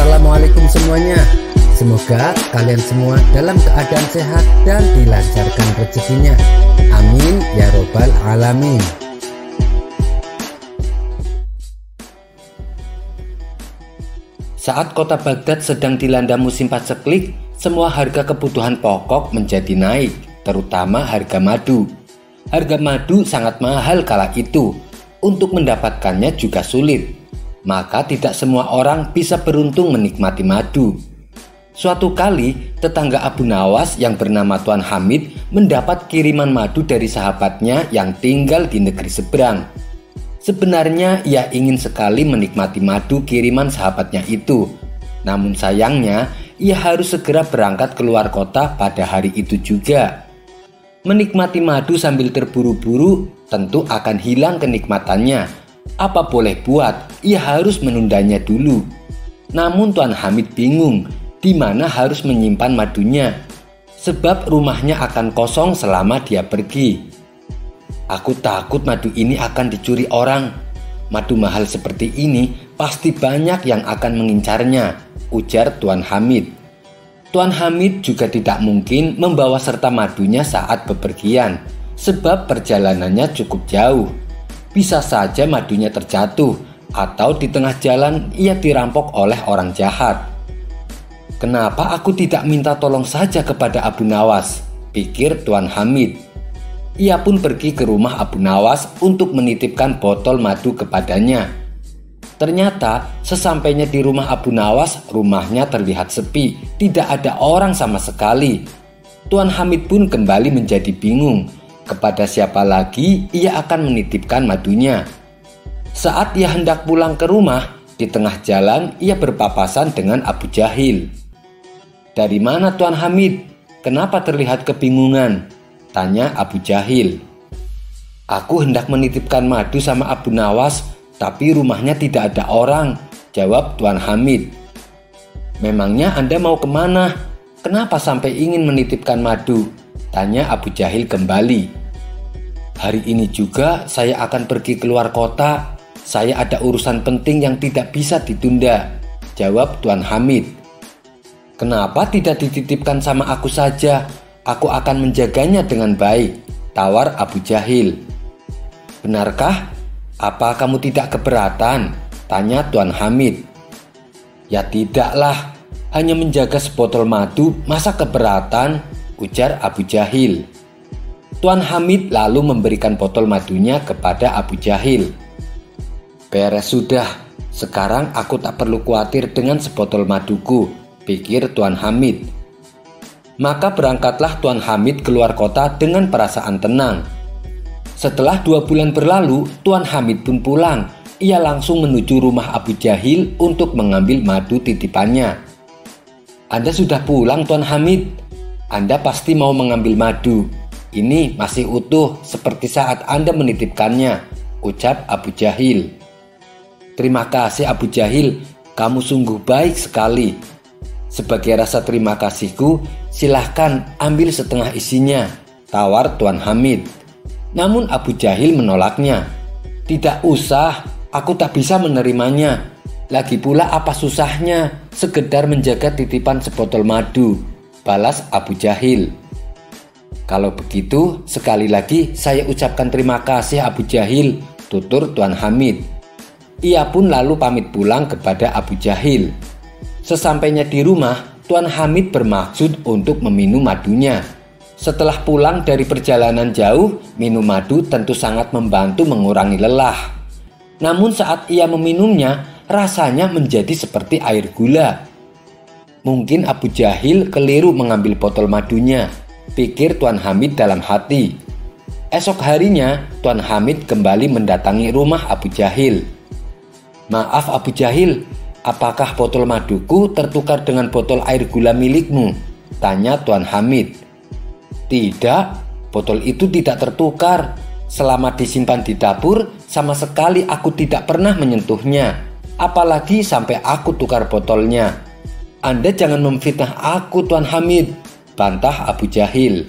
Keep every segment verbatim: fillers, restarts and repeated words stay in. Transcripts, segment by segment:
Assalamualaikum semuanya. Semoga kalian semua dalam keadaan sehat dan dilancarkan rezekinya. Amin ya robbal alamin. Saat kota Baghdad sedang dilanda musim paceklik, semua harga kebutuhan pokok menjadi naik, terutama harga madu. Harga madu sangat mahal kala itu. Untuk mendapatkannya juga sulit. Maka tidak semua orang bisa beruntung menikmati madu. Suatu kali, tetangga Abu Nawas yang bernama Tuan Hamid mendapat kiriman madu dari sahabatnya yang tinggal di negeri seberang. Sebenarnya ia ingin sekali menikmati madu kiriman sahabatnya itu. Namun sayangnya, ia harus segera berangkat keluar kota pada hari itu juga. Menikmati madu sambil terburu-buru tentu akan hilang kenikmatannya. Apa boleh buat, ia harus menundanya dulu. Namun Tuan Hamid bingung di mana harus menyimpan madunya, sebab rumahnya akan kosong selama dia pergi. Aku takut madu ini akan dicuri orang. Madu mahal seperti ini pasti banyak yang akan mengincarnya, ujar Tuan Hamid. Tuan Hamid juga tidak mungkin membawa serta madunya saat bepergian, sebab perjalanannya cukup jauh. Bisa saja madunya terjatuh atau di tengah jalan ia dirampok oleh orang jahat. Kenapa aku tidak minta tolong saja kepada Abu Nawas, pikir Tuan Hamid. Ia pun pergi ke rumah Abu Nawas untuk menitipkan botol madu kepadanya. Ternyata sesampainya di rumah Abu Nawas, rumahnya terlihat sepi, tidak ada orang sama sekali. Tuan Hamid pun kembali menjadi bingung. Kepada siapa lagi ia akan menitipkan madunya. Saat ia hendak pulang ke rumah, di tengah jalan ia berpapasan dengan Abu Jahil. "Dari mana Tuan Hamid? Kenapa terlihat kebingungan?" tanya Abu Jahil. "Aku hendak menitipkan madu sama Abu Nawas, tapi rumahnya tidak ada orang," jawab Tuan Hamid. "Memangnya Anda mau kemana? Kenapa sampai ingin menitipkan madu?" tanya Abu Jahil kembali. "Hari ini juga saya akan pergi keluar kota. Saya ada urusan penting yang tidak bisa ditunda," jawab Tuan Hamid. "Kenapa tidak dititipkan sama aku saja? Aku akan menjaganya dengan baik," tawar Abu Jahil. "Benarkah? Apa kamu tidak keberatan?" tanya Tuan Hamid. "Ya tidaklah, hanya menjaga sebotol madu, masa keberatan?" ujar Abu Jahil. Tuan Hamid lalu memberikan botol madunya kepada Abu Jahil. "Beres sudah, sekarang aku tak perlu khawatir dengan sebotol maduku," pikir Tuan Hamid. Maka berangkatlah Tuan Hamid keluar kota dengan perasaan tenang. Setelah dua bulan berlalu, Tuan Hamid pun pulang. Ia langsung menuju rumah Abu Jahil untuk mengambil madu titipannya. "Anda sudah pulang Tuan Hamid? Anda pasti mau mengambil madu. Ini masih utuh seperti saat Anda menitipkannya," ucap Abu Jahil. "Terima kasih Abu Jahil, kamu sungguh baik sekali. Sebagai rasa terima kasihku, silahkan ambil setengah isinya," tawar Tuan Hamid. Namun Abu Jahil menolaknya. "Tidak usah, aku tak bisa menerimanya. Lagi pula apa susahnya sekedar menjaga titipan sebotol madu," balas Abu Jahil. "Kalau begitu, sekali lagi saya ucapkan terima kasih Abu Jahil," tutur Tuan Hamid. Ia pun lalu pamit pulang kepada Abu Jahil. Sesampainya di rumah, Tuan Hamid bermaksud untuk meminum madunya. Setelah pulang dari perjalanan jauh, minum madu tentu sangat membantu mengurangi lelah. Namun saat ia meminumnya, rasanya menjadi seperti air gula. Mungkin Abu Jahil keliru mengambil botol madunya, pikir Tuan Hamid dalam hati. Esok harinya, Tuan Hamid kembali mendatangi rumah Abu Jahil. "Maaf Abu Jahil, apakah botol maduku tertukar dengan botol air gula milikmu?" tanya Tuan Hamid. "Tidak, botol itu tidak tertukar. Selama disimpan di dapur, sama sekali aku tidak pernah menyentuhnya. Apalagi sampai aku tukar botolnya. Anda jangan memfitnah aku Tuan Hamid," bantah Abu Jahil.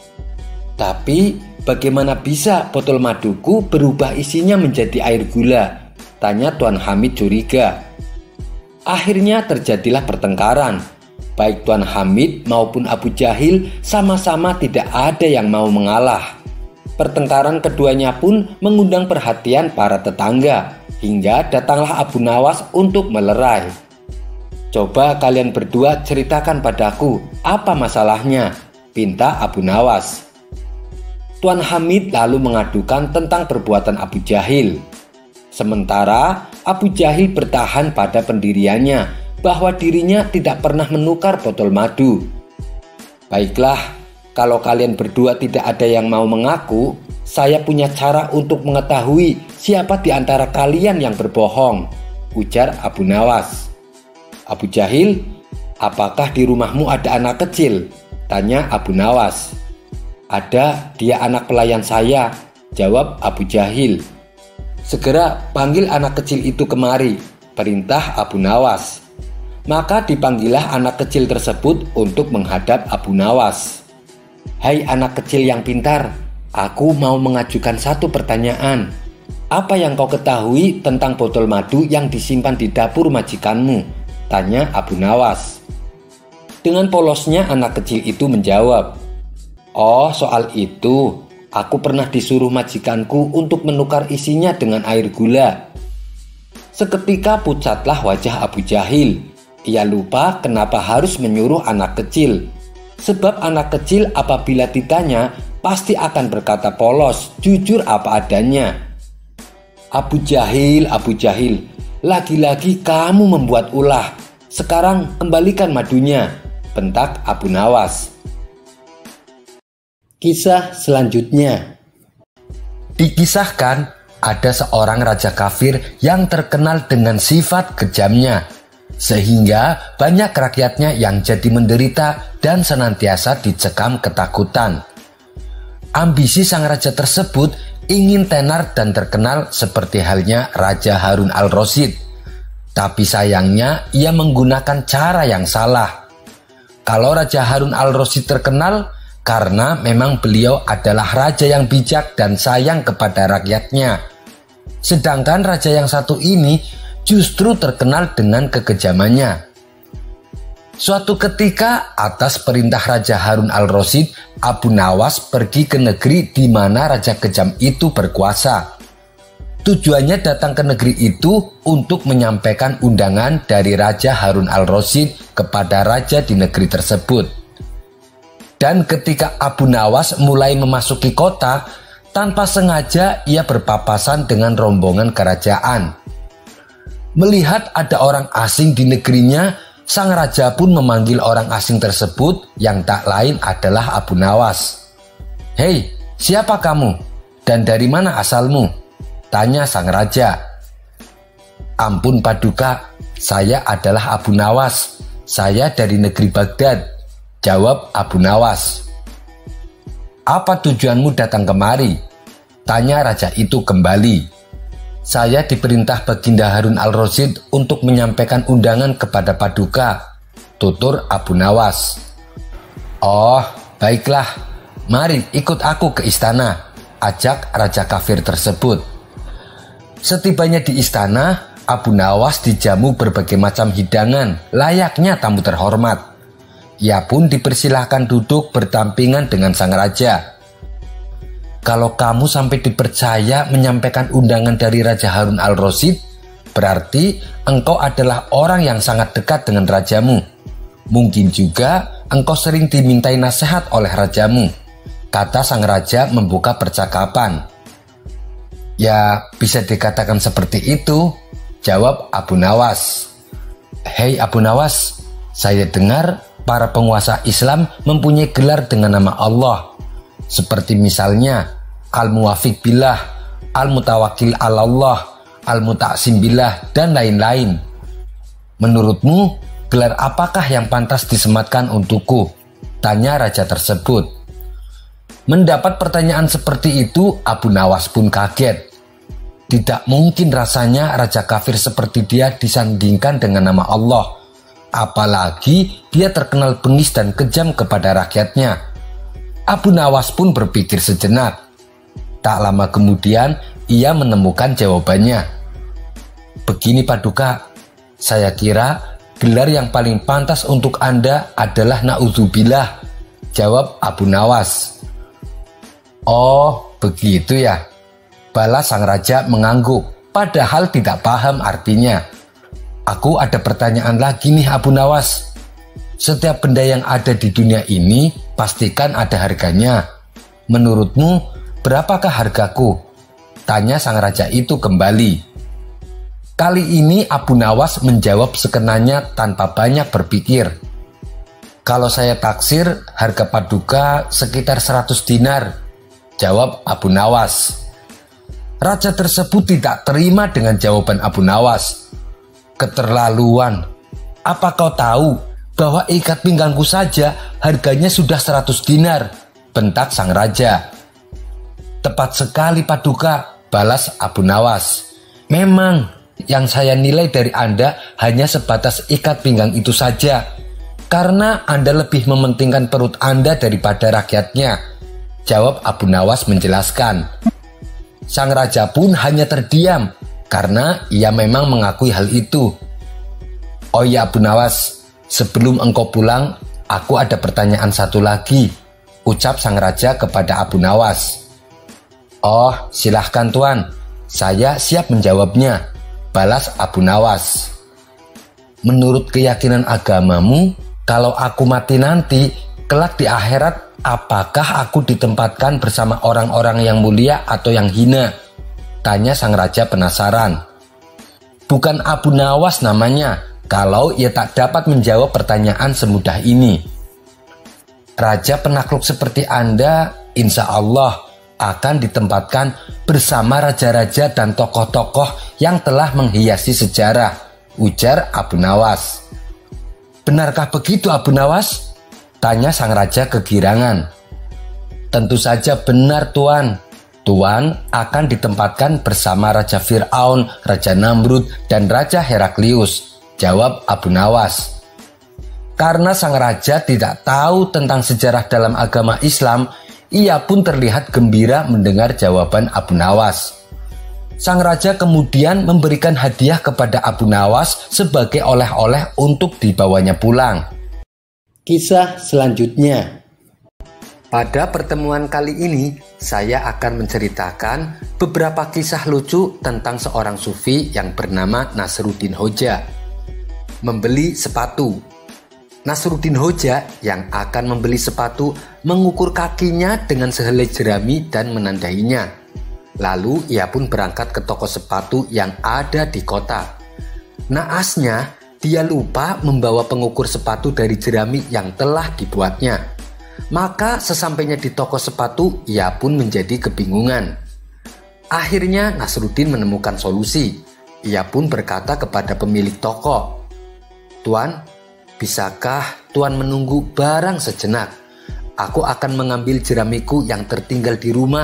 "Tapi bagaimana bisa botol maduku berubah isinya menjadi air gula?" tanya Tuan Hamid curiga. Akhirnya terjadilah pertengkaran. Baik Tuan Hamid maupun Abu Jahil sama-sama tidak ada yang mau mengalah. Pertengkaran keduanya pun mengundang perhatian para tetangga, hingga datanglah Abu Nawas untuk melerai. "Coba kalian berdua ceritakan padaku, apa masalahnya?" pinta Abu Nawas. Tuan Hamid lalu mengadukan tentang perbuatan Abu Jahil. Sementara Abu Jahil bertahan pada pendiriannya bahwa dirinya tidak pernah menukar botol madu. "Baiklah, kalau kalian berdua tidak ada yang mau mengaku, saya punya cara untuk mengetahui siapa di antara kalian yang berbohong," ujar Abu Nawas. "Abu Jahil, apakah di rumahmu ada anak kecil?" tanya Abu Nawas. "Ada, dia anak pelayan saya," jawab Abu Jahil. "Segera panggil anak kecil itu kemari," perintah Abu Nawas. Maka dipanggillah anak kecil tersebut untuk menghadap Abu Nawas. "Hai anak kecil yang pintar, aku mau mengajukan satu pertanyaan. Apa yang kau ketahui tentang botol madu yang disimpan di dapur majikanmu?" tanya Abu Nawas. Dengan polosnya anak kecil itu menjawab, "Oh, soal itu, aku pernah disuruh majikanku untuk menukar isinya dengan air gula." Seketika pucatlah wajah Abu Jahil. Ia lupa kenapa harus menyuruh anak kecil. Sebab anak kecil apabila ditanya pasti akan berkata polos, jujur apa adanya. "Abu Jahil, Abu Jahil, lagi-lagi kamu membuat ulah. Sekarang kembalikan madunya," bentak Abu Nawas. Kisah selanjutnya. Dikisahkan ada seorang raja kafir yang terkenal dengan sifat kejamnya, sehingga banyak rakyatnya yang jadi menderita dan senantiasa dicekam ketakutan. Ambisi sang raja tersebut ingin tenar dan terkenal seperti halnya Raja Harun al-Rasyid. Tapi sayangnya ia menggunakan cara yang salah. Kalau Raja Harun al-Rasyid terkenal karena memang beliau adalah raja yang bijak dan sayang kepada rakyatnya. Sedangkan raja yang satu ini justru terkenal dengan kekejamannya. Suatu ketika atas perintah Raja Harun al-Rasyid, Abu Nawas pergi ke negeri di mana raja kejam itu berkuasa. Tujuannya datang ke negeri itu untuk menyampaikan undangan dari Raja Harun al-Rasyid kepada raja di negeri tersebut. Dan ketika Abu Nawas mulai memasuki kota, tanpa sengaja ia berpapasan dengan rombongan kerajaan. Melihat ada orang asing di negerinya, sang raja pun memanggil orang asing tersebut yang tak lain adalah Abu Nawas. "Hei, siapa kamu? Dan dari mana asalmu?" tanya sang raja. "Ampun Paduka, saya adalah Abu Nawas. Saya dari negeri Baghdad," jawab Abu Nawas. "Apa tujuanmu datang kemari?" tanya raja itu kembali. "Saya diperintah Baginda Harun al-Rasyid untuk menyampaikan undangan kepada Paduka," tutur Abu Nawas. "Oh, baiklah, mari ikut aku ke istana," ajak raja kafir tersebut. Setibanya di istana, Abu Nawas dijamu berbagai macam hidangan layaknya tamu terhormat. Ia pun dipersilahkan duduk berdampingan dengan sang raja. "Kalau kamu sampai dipercaya menyampaikan undangan dari Raja Harun al-Rasyid, berarti engkau adalah orang yang sangat dekat dengan rajamu. Mungkin juga engkau sering dimintai nasihat oleh rajamu," kata sang raja membuka percakapan. "Ya, bisa dikatakan seperti itu," jawab Abu Nawas. "Hei Abu Nawas, saya dengar para penguasa Islam mempunyai gelar dengan nama Allah, seperti misalnya Al-Muwafiq Billah, Al-Mutawakil Alallah, Al-Muta'sim Billah, dan lain-lain. Menurutmu, gelar apakah yang pantas disematkan untukku?" tanya raja tersebut. Mendapat pertanyaan seperti itu, Abu Nawas pun kaget. Tidak mungkin rasanya raja kafir seperti dia disandingkan dengan nama Allah. Apalagi dia terkenal bengis dan kejam kepada rakyatnya. Abu Nawas pun berpikir sejenak. Tak lama kemudian ia menemukan jawabannya. "Begini Paduka, Saya kira gelar yang paling pantas untuk Anda adalah Na'udzubillah, jawab Abu Nawas. Oh, begitu ya, balas sang raja mengangguk, padahal tidak paham artinya. Aku ada pertanyaan lagi nih Abu Nawas. Setiap benda yang ada di dunia ini pastikan ada harganya. Menurutmu berapakah hargaku? Tanya sang raja itu kembali. Kali ini Abu Nawas menjawab sekenanya tanpa banyak berpikir. Kalau saya taksir harga paduka sekitar seratus dinar, jawab Abu Nawas. Raja tersebut tidak terima dengan jawaban Abu Nawas. Keterlaluan. Apa kau tahu bahwa ikat pinggangku saja harganya sudah seratus dinar, bentak sang raja. Tepat sekali paduka, balas Abu Nawas. Memang yang saya nilai dari Anda hanya sebatas ikat pinggang itu saja, karena Anda lebih mementingkan perut Anda daripada rakyatnya, jawab Abu Nawas menjelaskan. Sang raja pun hanya terdiam, karena ia memang mengakui hal itu. Oh ya Abu Nawas, sebelum engkau pulang, aku ada pertanyaan satu lagi, ucap sang raja kepada Abu Nawas. Oh, silahkan tuan, saya siap menjawabnya, balas Abu Nawas. Menurut keyakinan agamamu, kalau aku mati nanti, kelak di akhirat, apakah aku ditempatkan bersama orang-orang yang mulia atau yang hina? Tanya sang raja penasaran. Bukan Abu Nawas namanya, kalau ia tak dapat menjawab pertanyaan semudah ini. Raja penakluk seperti Anda, insya Allah akan ditempatkan bersama raja-raja dan tokoh-tokoh yang telah menghiasi sejarah, ujar Abu Nawas. Benarkah begitu Abu Nawas? Tanya sang raja kegirangan. Tentu saja benar tuan. Tuan akan ditempatkan bersama Raja Fir'aun, Raja Namrud, dan Raja Heraklius, jawab Abu Nawas. Karena sang raja tidak tahu tentang sejarah dalam agama Islam, ia pun terlihat gembira mendengar jawaban Abu Nawas. Sang raja kemudian memberikan hadiah kepada Abu Nawas sebagai oleh-oleh untuk dibawanya pulang. Kisah selanjutnya. Pada pertemuan kali ini, saya akan menceritakan beberapa kisah lucu tentang seorang sufi yang bernama Nasruddin Hoja. Membeli sepatu. Nasruddin Hoja yang akan membeli sepatu mengukur kakinya dengan sehelai jerami dan menandainya. Lalu ia pun berangkat ke toko sepatu yang ada di kota. Naasnya, dia lupa membawa pengukur sepatu dari jerami yang telah dibuatnya. Maka sesampainya di toko sepatu, ia pun menjadi kebingungan. Akhirnya Nasruddin menemukan solusi. Ia pun berkata kepada pemilik toko, "Tuan, bisakah Tuan menunggu barang sejenak? Aku akan mengambil jeramiku yang tertinggal di rumah."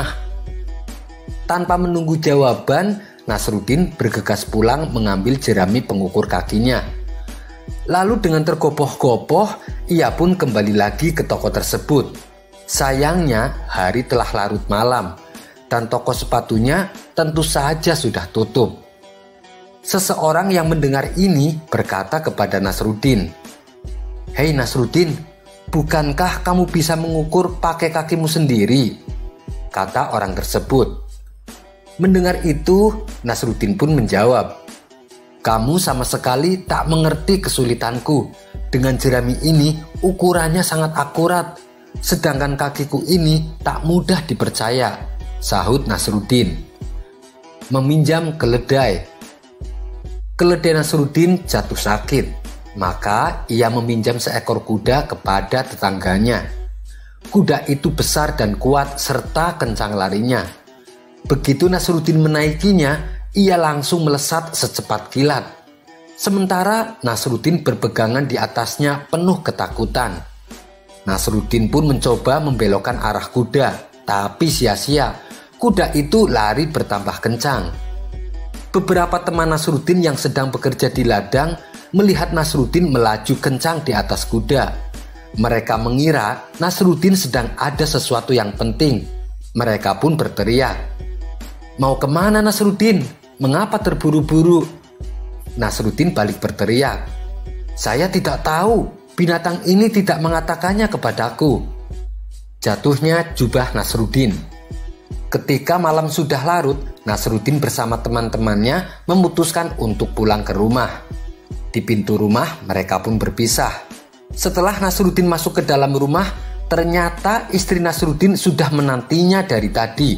Tanpa menunggu jawaban, Nasruddin bergegas pulang mengambil jerami pengukur kakinya. Lalu dengan tergopoh-gopoh, ia pun kembali lagi ke toko tersebut. Sayangnya hari telah larut malam, dan toko sepatunya tentu saja sudah tutup. Seseorang yang mendengar ini berkata kepada Nasruddin, "Hei Nasruddin, bukankah kamu bisa mengukur pakai kakimu sendiri?" kata orang tersebut. Mendengar itu, Nasruddin pun menjawab, "Kamu sama sekali tak mengerti kesulitanku. Dengan jerami ini ukurannya sangat akurat, sedangkan kakiku ini tak mudah dipercaya," sahut Nasruddin. Meminjam keledai. Keledai Nasruddin jatuh sakit, maka ia meminjam seekor kuda kepada tetangganya. Kuda itu besar dan kuat serta kencang larinya. Begitu Nasruddin menaikinya, ia langsung melesat secepat kilat. Sementara Nasruddin berpegangan di atasnya penuh ketakutan. Nasruddin pun mencoba membelokkan arah kuda, tapi sia-sia. Kuda itu lari bertambah kencang. Beberapa teman Nasruddin yang sedang bekerja di ladang melihat Nasruddin melaju kencang di atas kuda. Mereka mengira Nasruddin sedang ada sesuatu yang penting. Mereka pun berteriak, "Mau kemana Nasruddin? Mengapa terburu-buru?" Nasruddin balik berteriak, "Saya tidak tahu, binatang ini tidak mengatakannya kepadaku." Jatuhnya jubah Nasruddin. Ketika malam sudah larut, Nasruddin bersama teman-temannya memutuskan untuk pulang ke rumah. Di pintu rumah mereka pun berpisah. Setelah Nasruddin masuk ke dalam rumah, ternyata istri Nasruddin sudah menantinya dari tadi.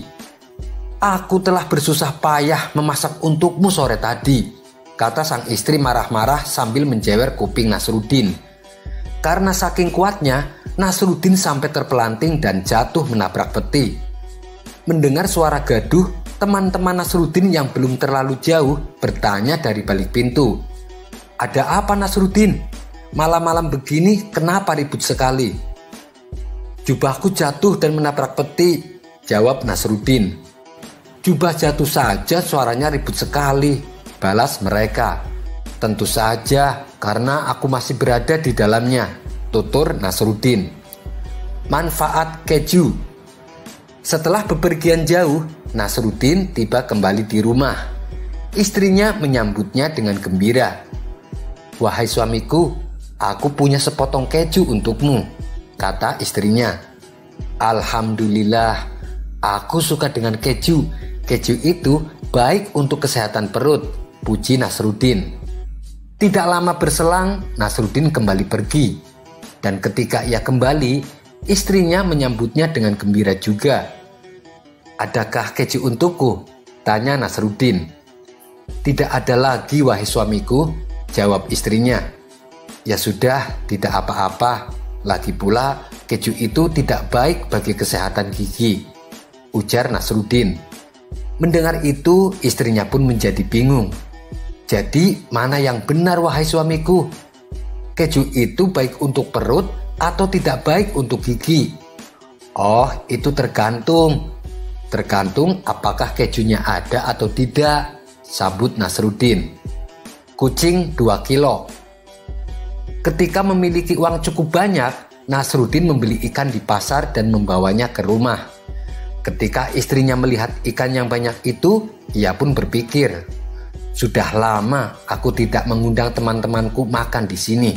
"Aku telah bersusah payah memasak untukmu sore tadi," kata sang istri marah-marah sambil menjewer kuping Nasruddin. Karena saking kuatnya, Nasruddin sampai terpelanting dan jatuh menabrak peti. Mendengar suara gaduh, teman-teman Nasruddin yang belum terlalu jauh bertanya dari balik pintu, "Ada apa Nasruddin? Malam-malam begini kenapa ribut sekali?" "Jubahku jatuh dan menabrak peti," jawab Nasruddin. "Jubah jatuh saja suaranya ribut sekali," balas mereka. "Tentu saja karena aku masih berada di dalamnya," tutur Nasruddin. Manfaat keju. Setelah bepergian jauh, Nasruddin tiba kembali di rumah. Istrinya menyambutnya dengan gembira. "Wahai suamiku, aku punya sepotong keju untukmu," kata istrinya. "Alhamdulillah, aku suka dengan keju. Keju itu baik untuk kesehatan perut," puji Nasruddin. Tidak lama berselang, Nasruddin kembali pergi. Dan ketika ia kembali, istrinya menyambutnya dengan gembira juga. "Adakah keju untukku?" tanya Nasruddin. "Tidak ada lagi wahai suamiku," jawab istrinya. "Ya sudah, tidak apa-apa. Lagi pula keju itu tidak baik bagi kesehatan gigi," ujar Nasruddin. Mendengar itu, istrinya pun menjadi bingung. "Jadi mana yang benar wahai suamiku? Keju itu baik untuk perut atau tidak baik untuk gigi?" "Oh, itu tergantung. Tergantung apakah kejunya ada atau tidak," sambut Nasruddin. Kucing dua kilo. Ketika memiliki uang cukup banyak, Nasruddin membeli ikan di pasar dan membawanya ke rumah. Ketika istrinya melihat ikan yang banyak itu, ia pun berpikir, "Sudah lama aku tidak mengundang teman-temanku makan di sini."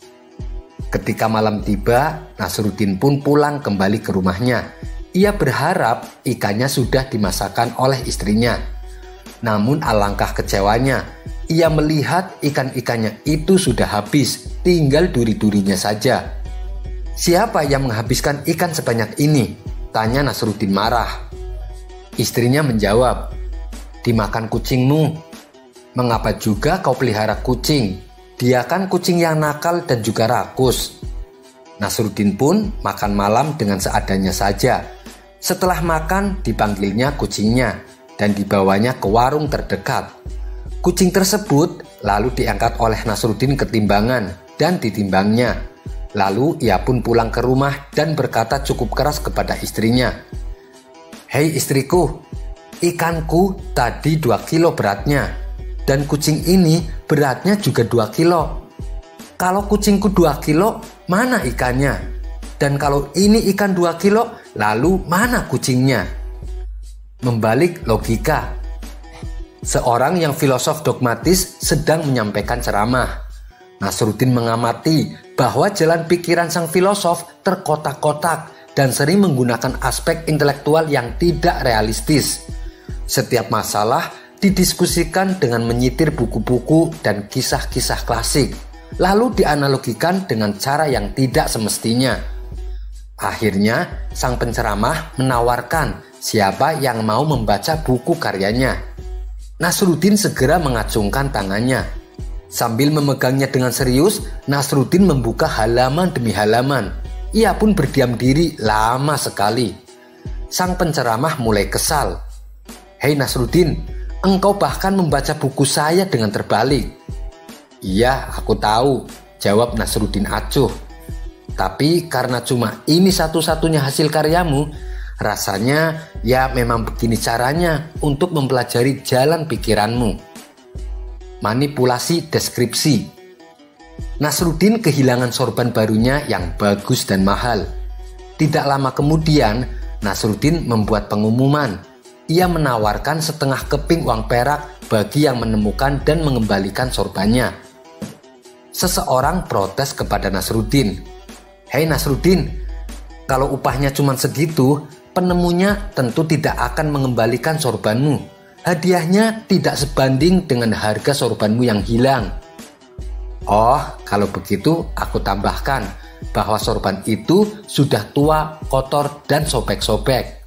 Ketika malam tiba, Nasruddin pun pulang kembali ke rumahnya. Ia berharap ikannya sudah dimasakkan oleh istrinya. Namun alangkah kecewanya, ia melihat ikan-ikannya itu sudah habis, tinggal duri-durinya saja. "Siapa yang menghabiskan ikan sebanyak ini?" tanya Nasruddin marah. Istrinya menjawab, "Dimakan kucingmu." "Mengapa juga kau pelihara kucing? Dia kan kucing yang nakal dan juga rakus." Nasruddin pun makan malam dengan seadanya saja. Setelah makan, dipanggilnya kucingnya dan dibawanya ke warung terdekat. Kucing tersebut lalu diangkat oleh Nasruddin ke timbangan dan ditimbangnya. Lalu ia pun pulang ke rumah dan berkata cukup keras kepada istrinya, "Hei istriku, ikanku tadi dua kilo beratnya dan kucing ini beratnya juga dua kilo. Kalau kucingku dua kilo, mana ikannya? Dan kalau ini ikan dua kilo, lalu mana kucingnya?" Membalik logika. Seorang yang filosof dogmatis sedang menyampaikan ceramah. Nasruddin mengamati bahwa jalan pikiran sang filosof terkotak-kotak dan sering menggunakan aspek intelektual yang tidak realistis. Setiap masalah didiskusikan dengan menyitir buku-buku dan kisah-kisah klasik, lalu dianalogikan dengan cara yang tidak semestinya. Akhirnya, sang penceramah menawarkan siapa yang mau membaca buku karyanya. Nasruddin segera mengacungkan tangannya. Sambil memegangnya dengan serius, Nasruddin membuka halaman demi halaman. Ia pun berdiam diri lama sekali. Sang penceramah mulai kesal. "Hei Nasruddin, engkau bahkan membaca buku saya dengan terbalik." "Iya, aku tahu," jawab Nasruddin acuh. "Tapi karena cuma ini satu-satunya hasil karyamu, rasanya ya memang begini caranya untuk mempelajari jalan pikiranmu." Manipulasi deskripsi. Nasruddin kehilangan sorban barunya yang bagus dan mahal. Tidak lama kemudian, Nasruddin membuat pengumuman. Ia menawarkan setengah keping uang perak bagi yang menemukan dan mengembalikan sorbannya. Seseorang protes kepada Nasruddin. "Hei Nasruddin, kalau upahnya cuma segitu, penemunya tentu tidak akan mengembalikan sorbanmu. Hadiahnya tidak sebanding dengan harga sorbanmu yang hilang." "Oh, kalau begitu aku tambahkan bahwa sorban itu sudah tua, kotor, dan sobek-sobek."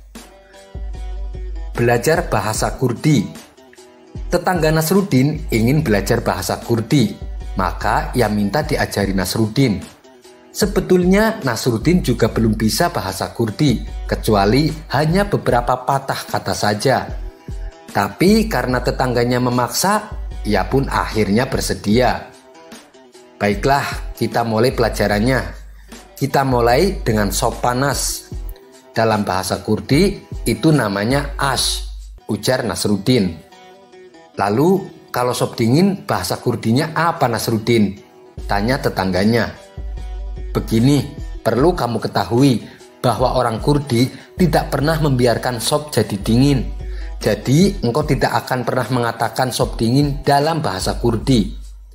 Belajar bahasa Kurdi. Tetangga Nasruddin ingin belajar bahasa Kurdi, maka ia minta diajari Nasruddin. Sebetulnya Nasruddin juga belum bisa bahasa Kurdi, kecuali hanya beberapa patah kata saja. Tapi karena tetangganya memaksa, ia pun akhirnya bersedia. "Baiklah, kita mulai pelajarannya. Kita mulai dengan sop panas. Dalam bahasa Kurdi itu namanya ash," ujar Nasruddin. "Lalu kalau sop dingin bahasa Kurdinya apa Nasruddin?" tanya tetangganya. "Begini, perlu kamu ketahui bahwa orang Kurdi tidak pernah membiarkan sop jadi dingin. Jadi engkau tidak akan pernah mengatakan sop dingin dalam bahasa Kurdi."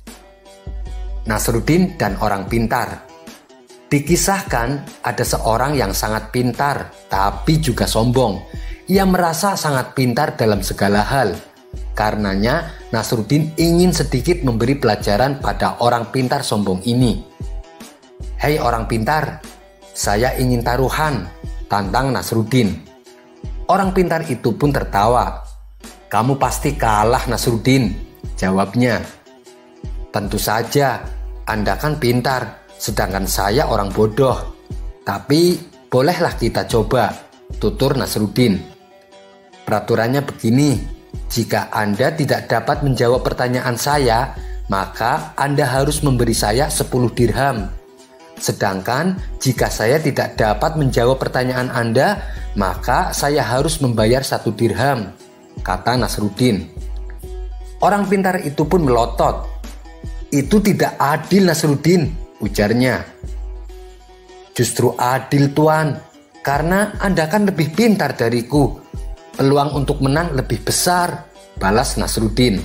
Nasruddin dan orang pintar. Dikisahkan ada seorang yang sangat pintar tapi juga sombong. Ia merasa sangat pintar dalam segala hal. Karenanya Nasruddin ingin sedikit memberi pelajaran pada orang pintar sombong ini. "Hei orang pintar, saya ingin taruhan," tantang Nasruddin. Orang pintar itu pun tertawa. "Kamu pasti kalah Nasruddin," jawabnya. "Tentu saja, Anda kan pintar, sedangkan saya orang bodoh. Tapi bolehlah kita coba," tutur Nasruddin. "Peraturannya begini, jika Anda tidak dapat menjawab pertanyaan saya, maka Anda harus memberi saya sepuluh dirham. Sedangkan jika saya tidak dapat menjawab pertanyaan Anda, maka saya harus membayar satu dirham," kata Nasruddin. Orang pintar itu pun melotot. "Itu tidak adil Nasruddin," ujarnya. "Justru adil Tuan, karena Anda kan lebih pintar dariku. Peluang untuk menang lebih besar," balas Nasruddin.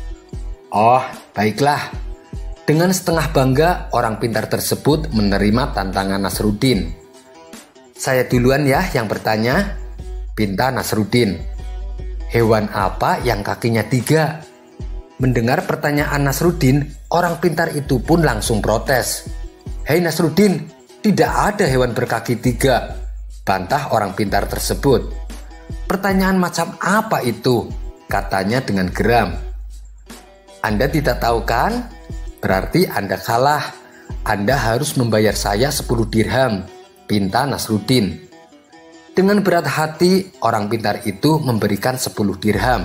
"Oh, baiklah." Dengan setengah bangga, orang pintar tersebut menerima tantangan Nasruddin. "Saya duluan ya yang bertanya," pinta Nasruddin. "Hewan apa yang kakinya tiga?" Mendengar pertanyaan Nasruddin, orang pintar itu pun langsung protes. "Hei Nasruddin, tidak ada hewan berkaki tiga," bantah orang pintar tersebut. "Pertanyaan macam apa itu?" katanya dengan geram. "Anda tidak tahu kan? Berarti Anda kalah. Anda harus membayar saya sepuluh dirham," pinta Nasruddin. Dengan berat hati, orang pintar itu memberikan sepuluh dirham.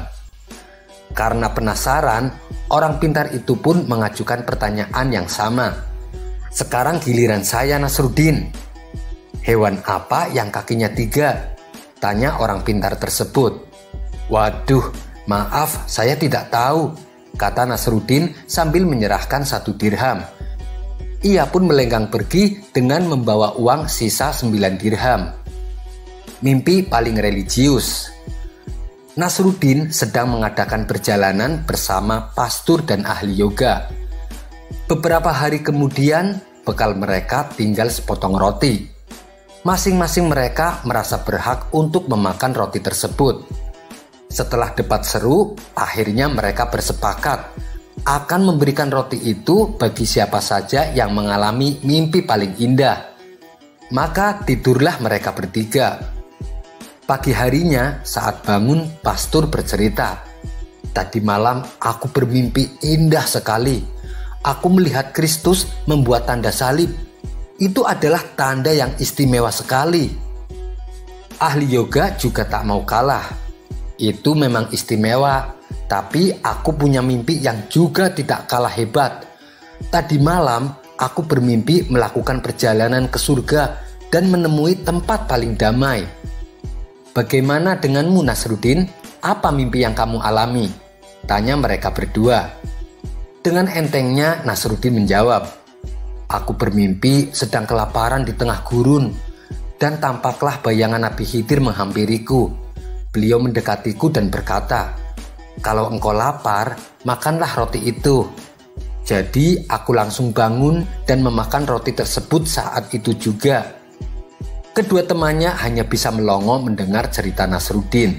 Karena penasaran, orang pintar itu pun mengajukan pertanyaan yang sama. "Sekarang giliran saya Nasruddin. Hewan apa yang kakinya tiga?" tanya orang pintar tersebut. "Waduh, maaf saya tidak tahu," kata Nasruddin sambil menyerahkan satu dirham. Ia pun melenggang pergi dengan membawa uang sisa sembilan dirham. Mimpi paling religius. Nasruddin sedang mengadakan perjalanan bersama pastur dan ahli yoga. Beberapa hari kemudian, bekal mereka tinggal sepotong roti. Masing-masing mereka merasa berhak untuk memakan roti tersebut. Setelah debat seru, akhirnya mereka bersepakat akan memberikan roti itu bagi siapa saja yang mengalami mimpi paling indah. Maka tidurlah mereka bertiga. Pagi harinya saat bangun, pastur bercerita, "Tadi malam aku bermimpi indah sekali. Aku melihat Kristus membuat tanda salib. Itu adalah tanda yang istimewa sekali." Ahli yoga juga tak mau kalah. "Itu memang istimewa, tapi aku punya mimpi yang juga tidak kalah hebat. Tadi malam aku bermimpi melakukan perjalanan ke surga dan menemui tempat paling damai." "Bagaimana denganmu Nasruddin? Apa mimpi yang kamu alami?" tanya mereka berdua. Dengan entengnya Nasruddin menjawab, "Aku bermimpi sedang kelaparan di tengah gurun, dan tampaklah bayangan Nabi Khidir menghampiriku. Beliau mendekatiku dan berkata, Kalau engkau lapar, makanlah roti itu. Jadi aku langsung bangun dan memakan roti tersebut saat itu juga. Kedua temannya hanya bisa melongo mendengar cerita Nasruddin.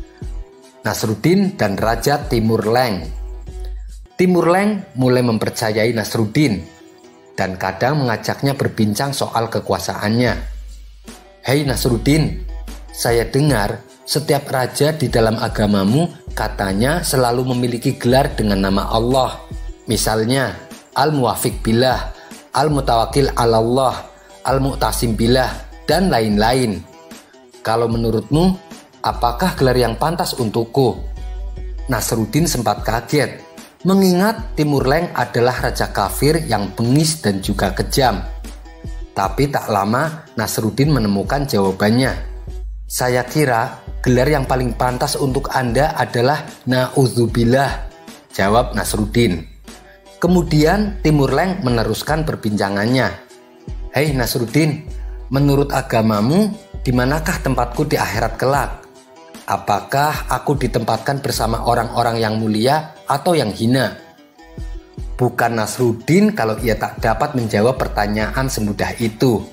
Nasruddin dan Raja Timur Leng. Timur Leng mulai mempercayai Nasruddin dan kadang mengajaknya berbincang soal kekuasaannya. Hei Nasruddin, saya dengar setiap raja di dalam agamamu katanya selalu memiliki gelar dengan nama Allah. Misalnya Al-Muwafiq Billah, Al-Mutawakil Alallah, Al-Mu'tasim Billah, dan lain-lain. Kalau menurutmu, apakah gelar yang pantas untukku? Nasruddin sempat kaget, mengingat Timur Leng adalah raja kafir yang bengis dan juga kejam. Tapi tak lama Nasruddin menemukan jawabannya. Saya kira gelar yang paling pantas untuk Anda adalah Na'udzubillah, jawab Nasruddin. Kemudian Timur Leng meneruskan perbincangannya. Hei Nasruddin, menurut agamamu, di manakah tempatku di akhirat kelak? Apakah aku ditempatkan bersama orang-orang yang mulia atau yang hina? Bukan Nasruddin kalau ia tak dapat menjawab pertanyaan semudah itu.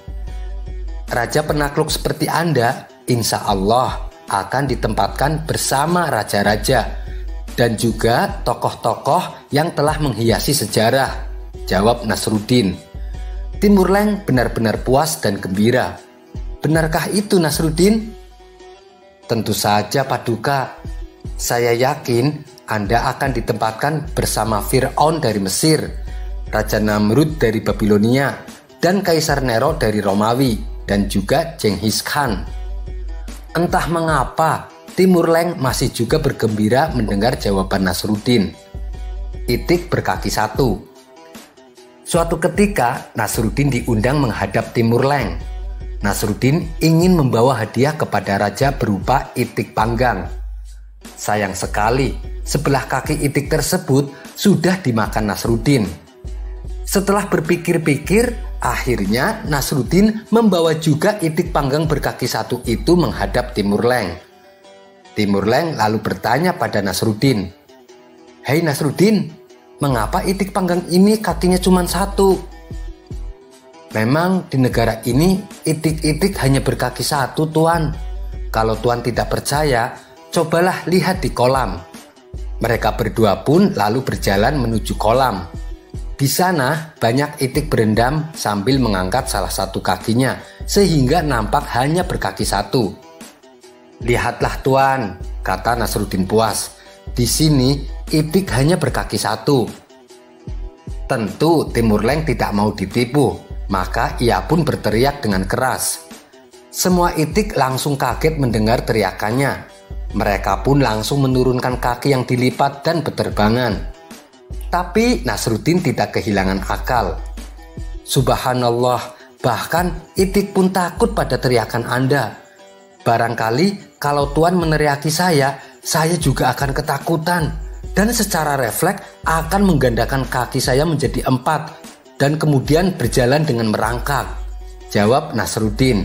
Raja penakluk seperti Anda, insya Allah akan ditempatkan bersama raja-raja dan juga tokoh-tokoh yang telah menghiasi sejarah, jawab Nasruddin. Timur Leng benar-benar puas dan gembira. Benarkah itu Nasruddin? Tentu saja Paduka. Saya yakin Anda akan ditempatkan bersama Fir'aun dari Mesir, Raja Namrud dari Babilonia, dan Kaisar Nero dari Romawi, dan juga Genghis Khan. Entah mengapa, Timur Leng masih juga bergembira mendengar jawaban Nasruddin. Itik berkaki satu. Suatu ketika, Nasruddin diundang menghadap Timur Leng. Nasruddin ingin membawa hadiah kepada raja berupa itik panggang. Sayang sekali, sebelah kaki itik tersebut sudah dimakan Nasruddin. Setelah berpikir-pikir, akhirnya Nasruddin membawa juga itik panggang berkaki satu itu menghadap Timur Leng. Timur Leng lalu bertanya pada Nasruddin, Hei Nasruddin, mengapa itik panggang ini kakinya cuma satu? Memang di negara ini itik-itik hanya berkaki satu, Tuan. Kalau Tuan tidak percaya, cobalah lihat di kolam. Mereka berdua pun lalu berjalan menuju kolam. Di sana banyak itik berendam sambil mengangkat salah satu kakinya sehingga nampak hanya berkaki satu. Lihatlah Tuan, kata Nasruddin puas. Di sini itik hanya berkaki satu. Tentu Timur Leng tidak mau ditipu. Maka ia pun berteriak dengan keras. Semua itik langsung kaget mendengar teriakannya. Mereka pun langsung menurunkan kaki yang dilipat dan berterbangan. Tapi Nasruddin tidak kehilangan akal. Subhanallah, bahkan itik pun takut pada teriakan Anda. Barangkali kalau Tuan meneriaki saya, saya juga akan ketakutan. Dan secara refleks akan menggandakan kaki saya menjadi empat. Dan kemudian berjalan dengan merangkak, jawab Nasruddin.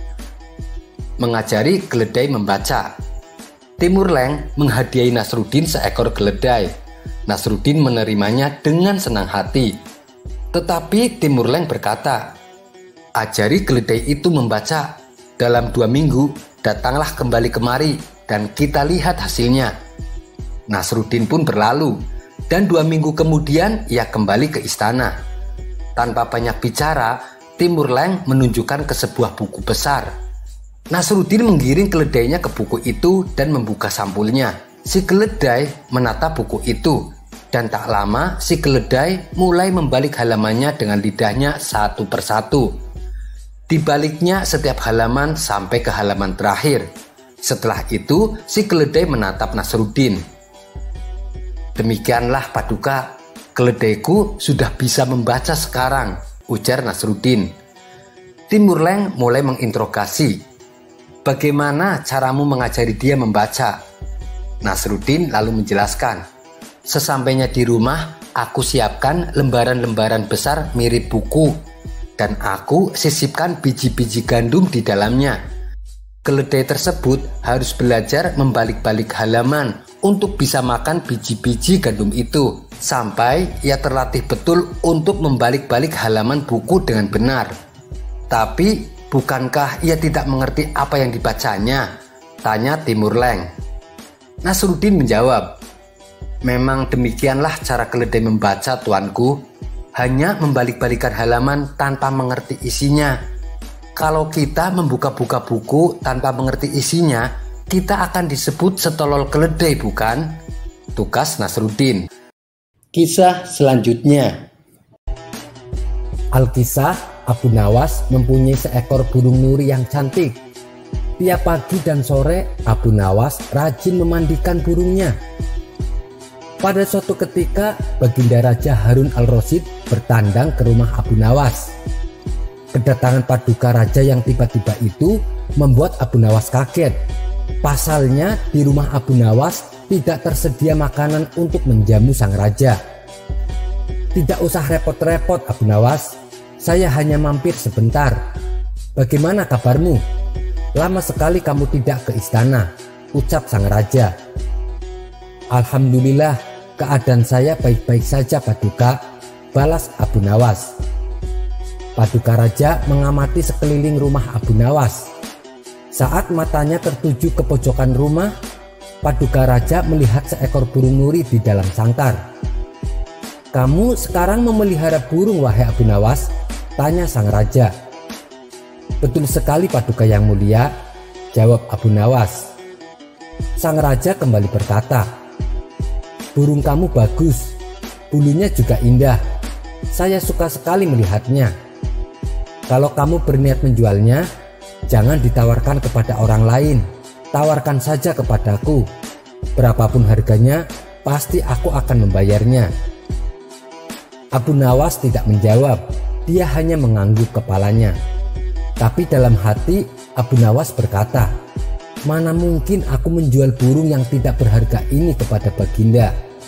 Mengajari keledai membaca. Timur Leng menghadiahi Nasruddin seekor keledai. Nasruddin menerimanya dengan senang hati. Tetapi Timur Leng berkata, ajari keledai itu membaca. Dalam dua minggu datanglah kembali kemari dan kita lihat hasilnya. Nasruddin pun berlalu dan dua minggu kemudian ia kembali ke istana. Tanpa banyak bicara, Timur Leng menunjukkan ke sebuah buku besar. Nasruddin menggiring keledainya ke buku itu dan membuka sampulnya. Si keledai menatap buku itu dan tak lama si keledai mulai membalik halamannya dengan lidahnya satu persatu. Dibaliknya setiap halaman sampai ke halaman terakhir. Setelah itu si keledai menatap Nasruddin. Demikianlah Paduka, keledaiku sudah bisa membaca sekarang, ujar Nasruddin. Timur Leng mulai menginterogasi. Bagaimana caramu mengajari dia membaca? Nasruddin lalu menjelaskan. Sesampainya di rumah, aku siapkan lembaran-lembaran besar mirip buku. Dan aku sisipkan biji-biji gandum di dalamnya. Keledai tersebut harus belajar membalik-balik halaman untuk bisa makan biji-biji gandum itu, sampai ia terlatih betul untuk membalik-balik halaman buku dengan benar. Tapi bukankah ia tidak mengerti apa yang dibacanya? Tanya Timur Leng. Nasruddin menjawab, memang demikianlah cara keledai membaca, tuanku. Hanya membalik-balikan halaman tanpa mengerti isinya. Kalau kita membuka-buka buku tanpa mengerti isinya, kita akan disebut setolol keledai, bukan? Tugas Nasruddin. Kisah selanjutnya. Alkisah, Abu Nawas mempunyai seekor burung nuri yang cantik. Tiap pagi dan sore, Abu Nawas rajin memandikan burungnya. Pada suatu ketika, Baginda Raja Harun al-Rasyid bertandang ke rumah Abu Nawas. Kedatangan Paduka Raja yang tiba-tiba itu membuat Abu Nawas kaget. Pasalnya di rumah Abu Nawas tidak tersedia makanan untuk menjamu sang raja. Tidak usah repot-repot, Abu Nawas. Saya hanya mampir sebentar. Bagaimana kabarmu? Lama sekali kamu tidak ke istana, ucap sang raja. Alhamdulillah, keadaan saya baik-baik saja, Paduka, balas Abu Nawas. Paduka Raja mengamati sekeliling rumah Abu Nawas. Saat matanya tertuju ke pojokan rumah, Paduka Raja melihat seekor burung nuri di dalam sangkar. Kamu sekarang memelihara burung, wahai Abu Nawas? Tanya sang raja. Betul sekali, Paduka yang mulia, jawab Abu Nawas. Sang raja kembali berkata, burung kamu bagus, bulunya juga indah. Saya suka sekali melihatnya. Kalau kamu berniat menjualnya, jangan ditawarkan kepada orang lain. Tawarkan saja kepadaku. Berapapun harganya, pasti aku akan membayarnya. Abu Nawas tidak menjawab. Dia hanya mengangguk kepalanya. Tapi dalam hati, Abu Nawas berkata, mana mungkin aku menjual burung yang tidak berharga ini kepada Baginda.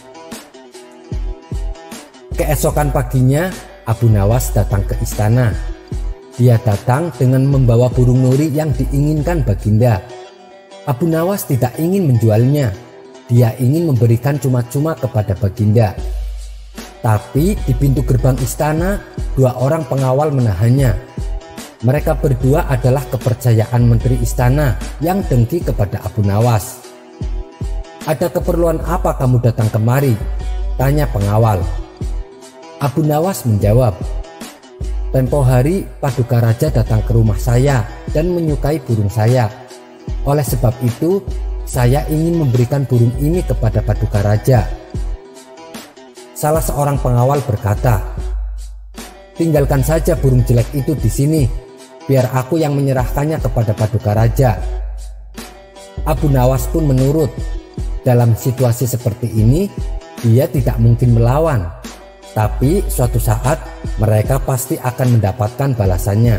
Keesokan paginya, Abu Nawas datang ke istana. Dia datang dengan membawa burung nuri yang diinginkan Baginda. Abu Nawas tidak ingin menjualnya. Dia ingin memberikan cuma-cuma kepada Baginda. Tapi di pintu gerbang istana, dua orang pengawal menahannya. Mereka berdua adalah kepercayaan menteri istana yang dengki kepada Abu Nawas. Ada keperluan apa kamu datang kemari? Tanya pengawal. Abu Nawas menjawab, tempo hari Paduka Raja datang ke rumah saya dan menyukai burung saya. Oleh sebab itu, saya ingin memberikan burung ini kepada Paduka Raja. Salah seorang pengawal berkata, tinggalkan saja burung jelek itu di sini, biar aku yang menyerahkannya kepada Paduka Raja. Abu Nawas pun menurut. Dalam situasi seperti ini, dia tidak mungkin melawan. Tapi suatu saat mereka pasti akan mendapatkan balasannya.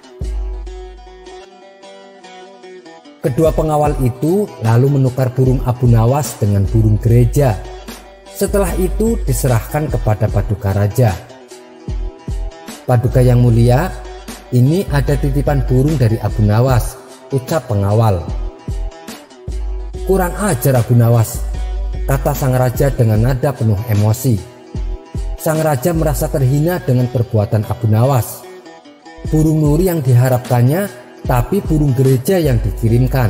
Kedua pengawal itu lalu menukar burung Abu Nawas dengan burung gereja. Setelah itu diserahkan kepada Paduka Raja. Paduka yang mulia, ini ada titipan burung dari Abu Nawas, ucap pengawal. Kurang ajar Abu Nawas, kata sang raja dengan nada penuh emosi. Sang raja merasa terhina dengan perbuatan Abu Nawas. Burung nuri yang diharapkannya, tapi burung gereja yang dikirimkan.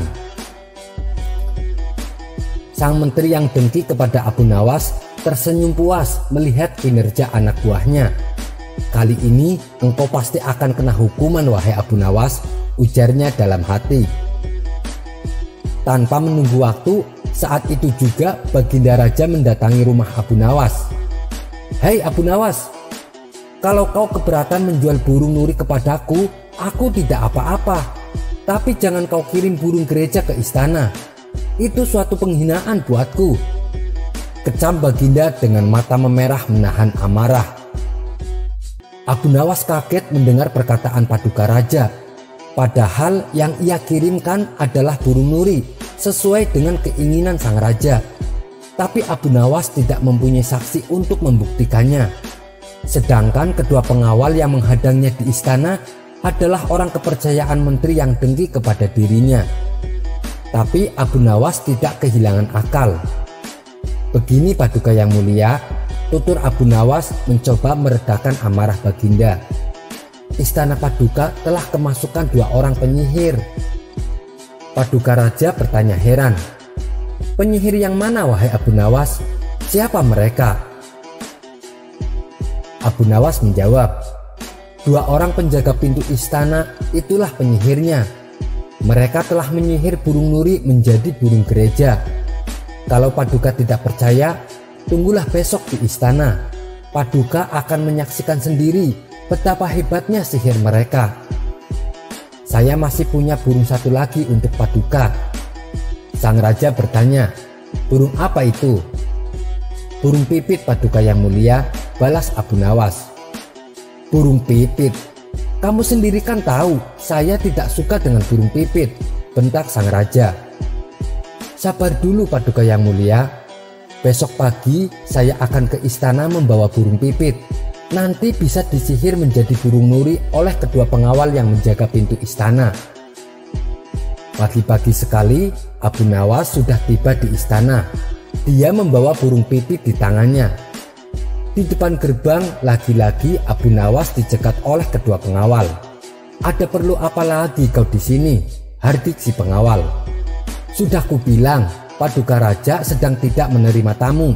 Sang menteri yang dengki kepada Abu Nawas tersenyum puas melihat kinerja anak buahnya. Kali ini engkau pasti akan kena hukuman, wahai Abu Nawas, ujarnya dalam hati. Tanpa menunggu waktu, saat itu juga Baginda Raja mendatangi rumah Abu Nawas. Hei Abu Nawas, kalau kau keberatan menjual burung nuri kepadaku, aku tidak apa-apa. Tapi jangan kau kirim burung gereja ke istana. Itu suatu penghinaan buatku. Kecam Baginda dengan mata memerah menahan amarah. Abu Nawas kaget mendengar perkataan Paduka Raja. Padahal yang ia kirimkan adalah burung nuri sesuai dengan keinginan sang raja. Tapi Abu Nawas tidak mempunyai saksi untuk membuktikannya. Sedangkan kedua pengawal yang menghadangnya di istana adalah orang kepercayaan menteri yang dengki kepada dirinya. Tapi Abu Nawas tidak kehilangan akal. Begini Paduka yang mulia, tutur Abu Nawas mencoba meredakan amarah Baginda. Istana Paduka telah kemasukan dua orang penyihir. Paduka Raja bertanya heran. Penyihir yang mana wahai Abu Nawas? Siapa mereka? Abu Nawas menjawab, dua orang penjaga pintu istana itulah penyihirnya. Mereka telah menyihir burung nuri menjadi burung gereja. Kalau Paduka tidak percaya, tunggulah besok di istana. Paduka akan menyaksikan sendiri betapa hebatnya sihir mereka. Saya masih punya burung satu lagi untuk Paduka. Sang raja bertanya, burung apa itu? Burung pipit Paduka yang mulia, balas Abu Nawas. Burung pipit? Kamu sendiri kan tahu saya tidak suka dengan burung pipit, bentak sang raja. Sabar dulu Paduka yang mulia. Besok pagi saya akan ke istana membawa burung pipit. Nanti bisa disihir menjadi burung nuri oleh kedua pengawal yang menjaga pintu istana. Pagi-pagi sekali Abu Nawas sudah tiba di istana. Dia membawa burung pipit di tangannya. Di depan gerbang lagi-lagi Abu Nawas dicegat oleh kedua pengawal. Ada perlu apa lagi kau di sini? Hardik si pengawal. Sudah kubilang, Paduka Raja sedang tidak menerima tamu.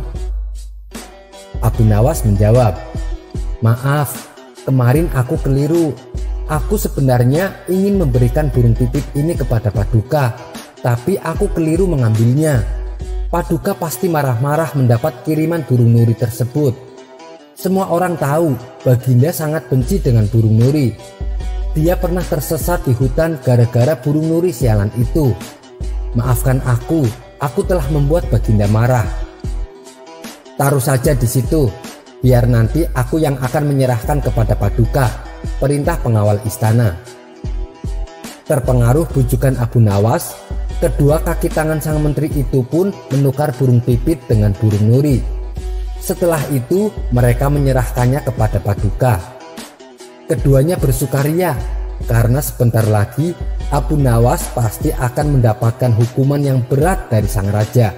Abu Nawas menjawab, maaf, kemarin aku keliru. Aku sebenarnya ingin memberikan burung pipit ini kepada Paduka, tapi aku keliru mengambilnya. Paduka pasti marah-marah mendapat kiriman burung nuri tersebut. Semua orang tahu Baginda sangat benci dengan burung nuri. Dia pernah tersesat di hutan gara-gara burung nuri sialan itu. Maafkan aku, aku telah membuat Baginda marah. Taruh saja di situ, biar nanti aku yang akan menyerahkan kepada Paduka, perintah pengawal istana. Terpengaruh bujukan Abu Nawas, kedua kaki tangan sang menteri itu pun menukar burung pipit dengan burung nuri. Setelah itu mereka menyerahkannya kepada Paduka. Keduanya bersukaria karena sebentar lagi Abu Nawas pasti akan mendapatkan hukuman yang berat dari sang raja.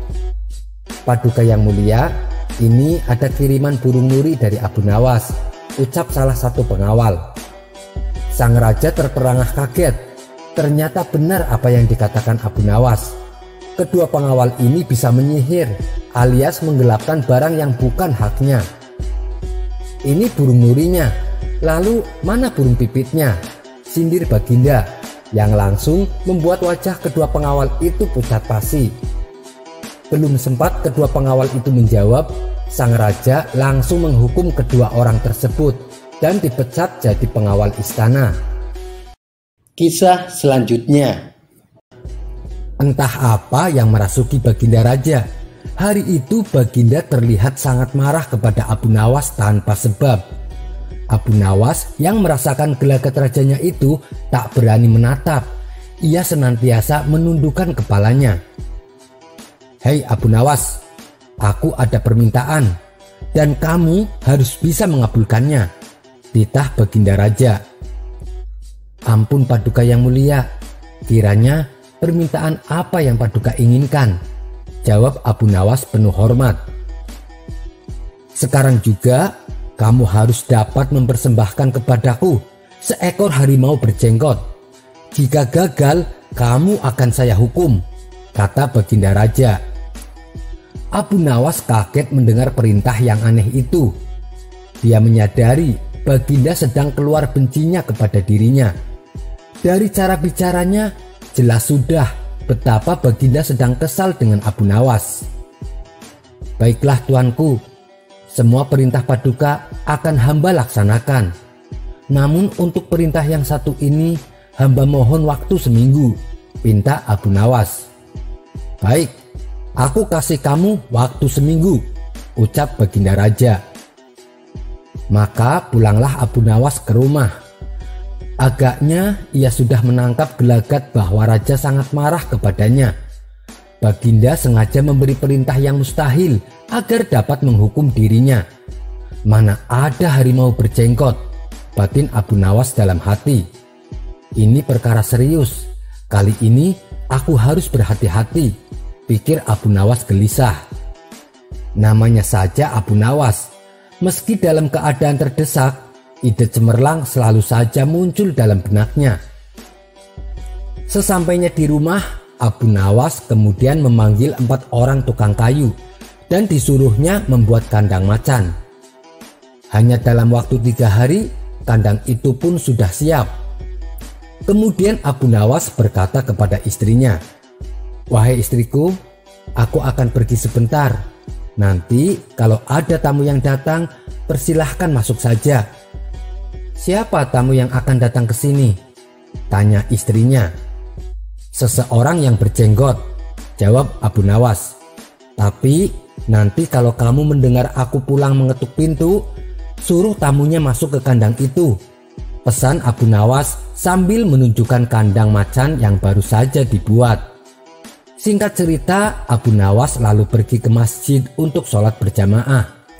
Paduka yang mulia, ini ada kiriman burung nuri dari Abu Nawas, ucap salah satu pengawal. Sang raja terperangah kaget. Ternyata benar apa yang dikatakan Abu Nawas. Kedua pengawal ini bisa menyihir alias menggelapkan barang yang bukan haknya. Ini burung nurinya, lalu mana burung pipitnya? Sindir Baginda yang langsung membuat wajah kedua pengawal itu pucat pasi. Belum sempat kedua pengawal itu menjawab, sang raja langsung menghukum kedua orang tersebut dan dipecat jadi pengawal istana. Kisah selanjutnya. Entah apa yang merasuki Baginda Raja. Hari itu Baginda terlihat sangat marah kepada Abu Nawas tanpa sebab. Abu Nawas yang merasakan gelagat rajanya itu tak berani menatap. Ia senantiasa menundukkan kepalanya. Hei Abu Nawas, aku ada permintaan dan kamu harus bisa mengabulkannya, titah Baginda Raja. Ampun Paduka yang mulia, kiranya permintaan apa yang Paduka inginkan? Jawab Abu Nawas penuh hormat. Sekarang juga kamu harus dapat mempersembahkan kepadaku seekor harimau berjenggot. Jika gagal, kamu akan saya hukum, kata Baginda Raja. Abu Nawas kaget mendengar perintah yang aneh itu. Dia menyadari Baginda sedang keluar bencinya kepada dirinya. Dari cara bicaranya, jelas sudah betapa Baginda sedang kesal dengan Abu Nawas. Baiklah tuanku, semua perintah Paduka akan hamba laksanakan. Namun untuk perintah yang satu ini, hamba mohon waktu seminggu, pinta Abu Nawas. Baik, aku kasih kamu waktu seminggu, ucap Baginda Raja. Maka pulanglah Abu Nawas ke rumah. Agaknya ia sudah menangkap gelagat bahwa raja sangat marah kepadanya. Baginda sengaja memberi perintah yang mustahil agar dapat menghukum dirinya. Mana ada harimau berjenggot, batin Abu Nawas dalam hati. Ini perkara serius, kali ini aku harus berhati-hati, pikir Abu Nawas gelisah. Namanya saja Abu Nawas. Meski dalam keadaan terdesak, ide cemerlang selalu saja muncul dalam benaknya. Sesampainya di rumah, Abu Nawas kemudian memanggil empat orang tukang kayu dan disuruhnya membuat kandang macan. Hanya dalam waktu tiga hari, kandang itu pun sudah siap. Kemudian Abu Nawas berkata kepada istrinya, "Wahai istriku, aku akan pergi sebentar. Nanti kalau ada tamu yang datang, persilahkan masuk saja." "Siapa tamu yang akan datang ke sini?" tanya istrinya. "Seseorang yang berjenggot," jawab Abu Nawas. "Tapi nanti kalau kamu mendengar aku pulang mengetuk pintu, suruh tamunya masuk ke kandang itu," pesan Abu Nawas sambil menunjukkan kandang macan yang baru saja dibuat. Singkat cerita, Abu Nawas lalu pergi ke masjid untuk sholat berjamaah.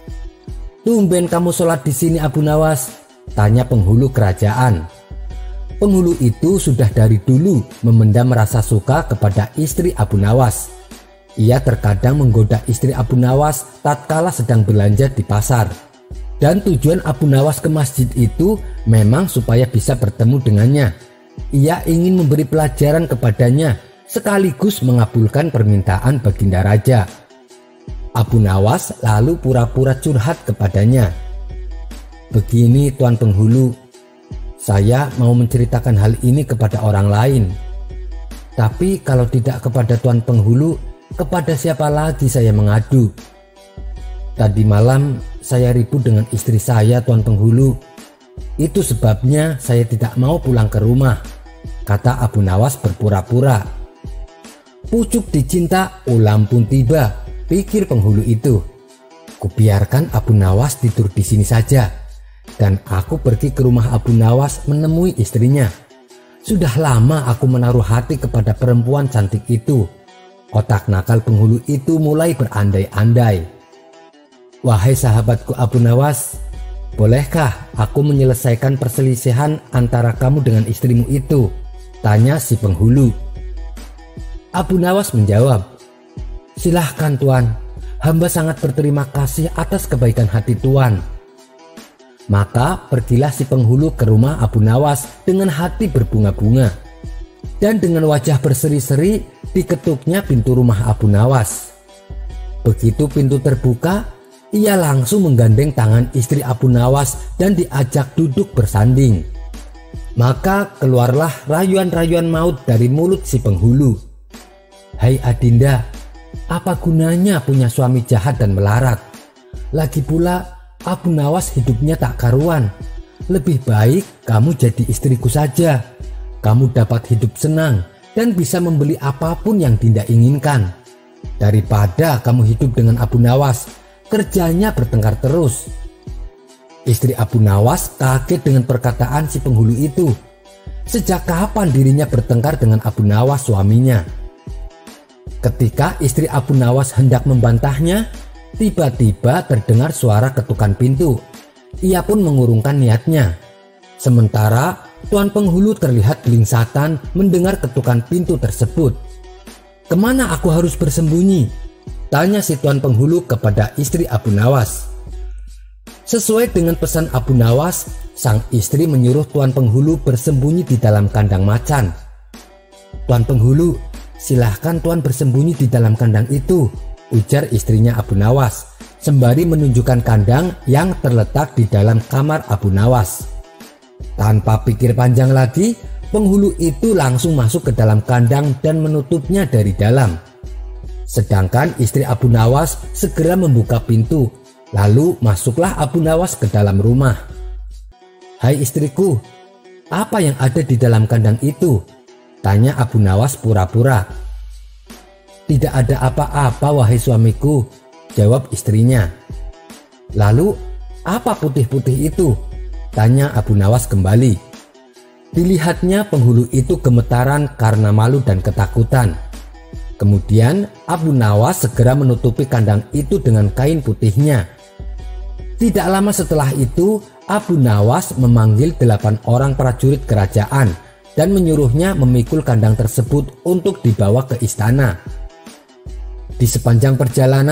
"Tumben kamu sholat di sini, Abu Nawas?" tanya penghulu kerajaan. Penghulu itu sudah dari dulu memendam rasa suka kepada istri Abu Nawas. Ia terkadang menggoda istri Abu Nawas tatkala sedang belanja di pasar. Dan tujuan Abu Nawas ke masjid itu memang supaya bisa bertemu dengannya. Ia ingin memberi pelajaran kepadanya sekaligus mengabulkan permintaan baginda raja. Abu Nawas lalu pura-pura curhat kepadanya. "Begini Tuan Penghulu, saya mau menceritakan hal ini kepada orang lain. Tapi kalau tidak kepada Tuan Penghulu, kepada siapa lagi saya mengadu? Tadi malam saya ribut dengan istri saya, Tuan Penghulu. Itu sebabnya saya tidak mau pulang ke rumah," kata Abu Nawas berpura-pura. "Pucuk dicinta, ulam pun tiba," pikir penghulu itu. "Kubiarkan Abu Nawas tidur di sini saja, dan aku pergi ke rumah Abu Nawas menemui istrinya. Sudah lama aku menaruh hati kepada perempuan cantik itu." Otak nakal penghulu itu mulai berandai-andai. "Wahai sahabatku Abu Nawas, bolehkah aku menyelesaikan perselisihan antara kamu dengan istrimu itu?" tanya si penghulu. Abu Nawas menjawab, "Silahkan Tuan, hamba sangat berterima kasih atas kebaikan hati Tuan." Maka pergilah si penghulu ke rumah Abu Nawas dengan hati berbunga-bunga. Dan dengan wajah berseri-seri diketuknya pintu rumah Abu Nawas. Begitu pintu terbuka, ia langsung menggandeng tangan istri Abu Nawas dan diajak duduk bersanding. Maka keluarlah rayuan-rayuan maut dari mulut si penghulu. "Hai Adinda, apa gunanya punya suami jahat dan melarat? Lagi pula Abu Nawas hidupnya tak karuan. Lebih baik kamu jadi istriku saja. Kamu dapat hidup senang dan bisa membeli apapun yang Dinda inginkan. Daripada kamu hidup dengan Abu Nawas, kerjanya bertengkar terus." Istri Abu Nawas kaget dengan perkataan si penghulu itu. Sejak kapan dirinya bertengkar dengan Abu Nawas suaminya? Ketika istri Abu Nawas hendak membantahnya, tiba-tiba terdengar suara ketukan pintu. Ia pun mengurungkan niatnya. Sementara Tuan Penghulu terlihat gelingsatan mendengar ketukan pintu tersebut. "Kemana aku harus bersembunyi?" tanya si Tuan Penghulu kepada istri Abu Nawas. Sesuai dengan pesan Abu Nawas, sang istri menyuruh Tuan Penghulu bersembunyi di dalam kandang macan. "Tuan Penghulu, silahkan Tuan bersembunyi di dalam kandang itu," ujar istrinya Abu Nawas, sembari menunjukkan kandang yang terletak di dalam kamar Abu Nawas. Tanpa pikir panjang lagi, penghulu itu langsung masuk ke dalam kandang dan menutupnya dari dalam. Sedangkan istri Abu Nawas segera membuka pintu. Lalu masuklah Abu Nawas ke dalam rumah. "Hai istriku, apa yang ada di dalam kandang itu?" tanya Abu Nawas pura-pura. "Tidak ada apa-apa wahai suamiku," jawab istrinya. "Lalu apa putih-putih itu?" tanya Abu Nawas kembali. Dilihatnya penghulu itu gemetaran karena malu dan ketakutan. Kemudian Abu Nawas segera menutupi kandang itu dengan kain putihnya. Tidak lama setelah itu, Abu Nawas memanggil delapan orang prajurit kerajaan dan menyuruhnya memikul kandang tersebut untuk dibawa ke istana. Di sepanjang perjalanan,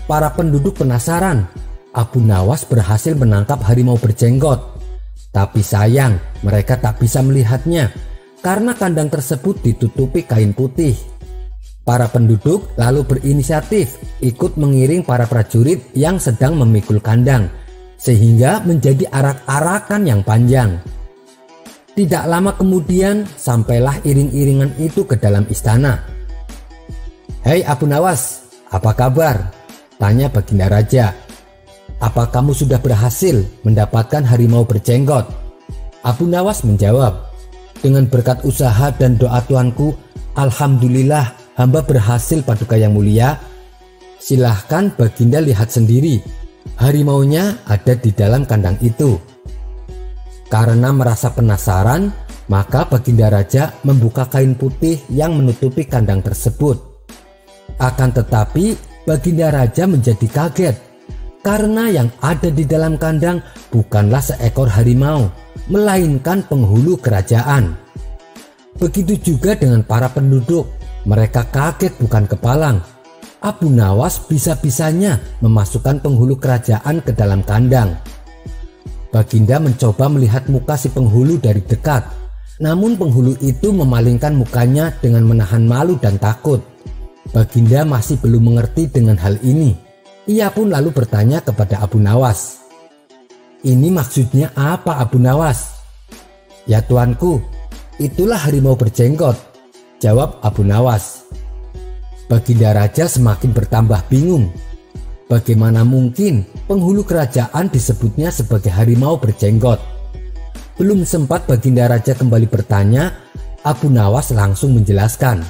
para penduduk penasaran. Abu Nawas berhasil menangkap harimau berjenggot. Tapi sayang, mereka tak bisa melihatnya karena kandang tersebut ditutupi kain putih. Para penduduk lalu berinisiatif ikut mengiring para prajurit yang sedang memikul kandang, sehingga menjadi arak-arakan yang panjang. Tidak lama kemudian sampailah iring-iringan itu ke dalam istana. "Hei Abu Nawas, apa kabar?" tanya Baginda Raja. "Apa kamu sudah berhasil mendapatkan harimau berjenggot?" Abu Nawas menjawab, "Dengan berkat usaha dan doa tuanku, alhamdulillah hamba berhasil Paduka Yang Mulia." "Silahkan Baginda lihat sendiri, harimaunya ada di dalam kandang itu." Karena merasa penasaran, maka Baginda Raja membuka kain putih yang menutupi kandang tersebut. Akan tetapi Baginda Raja menjadi kaget karena yang ada di dalam kandang bukanlah seekor harimau, melainkan penghulu kerajaan. Begitu juga dengan para penduduk, mereka kaget bukan kepalang. Abu Nawas bisa-bisanya memasukkan penghulu kerajaan ke dalam kandang. Baginda mencoba melihat muka si penghulu dari dekat, namun penghulu itu memalingkan mukanya dengan menahan malu dan takut. Baginda masih belum mengerti dengan hal ini. Ia pun lalu bertanya kepada Abu Nawas, "Ini maksudnya apa Abu Nawas?" "Ya tuanku, itulah harimau berjenggot," jawab Abu Nawas. Baginda Raja semakin bertambah bingung. Bagaimana mungkin penghulu kerajaan disebutnya sebagai harimau berjenggot? Belum sempat Baginda Raja kembali bertanya, Abu Nawas langsung menjelaskan,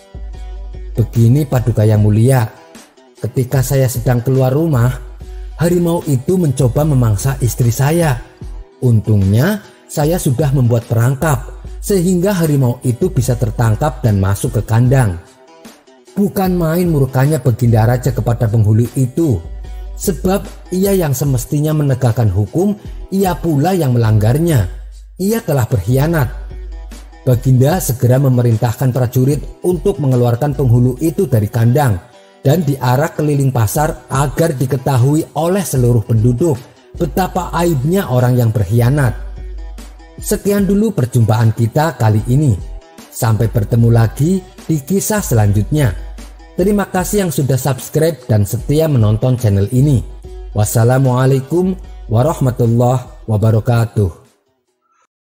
"Begini Paduka Yang Mulia, ketika saya sedang keluar rumah, harimau itu mencoba memangsa istri saya. Untungnya saya sudah membuat perangkap sehingga harimau itu bisa tertangkap dan masuk ke kandang." Bukan main murkanya Baginda Raja kepada penghulu itu, sebab ia yang semestinya menegakkan hukum, ia pula yang melanggarnya. Ia telah berkhianat. Baginda segera memerintahkan prajurit untuk mengeluarkan penghulu itu dari kandang dan diarak keliling pasar agar diketahui oleh seluruh penduduk betapa aibnya orang yang berkhianat. Sekian dulu perjumpaan kita kali ini. Sampai bertemu lagi di kisah selanjutnya. Terima kasih yang sudah subscribe dan setia menonton channel ini. Wassalamualaikum warahmatullahi wabarakatuh.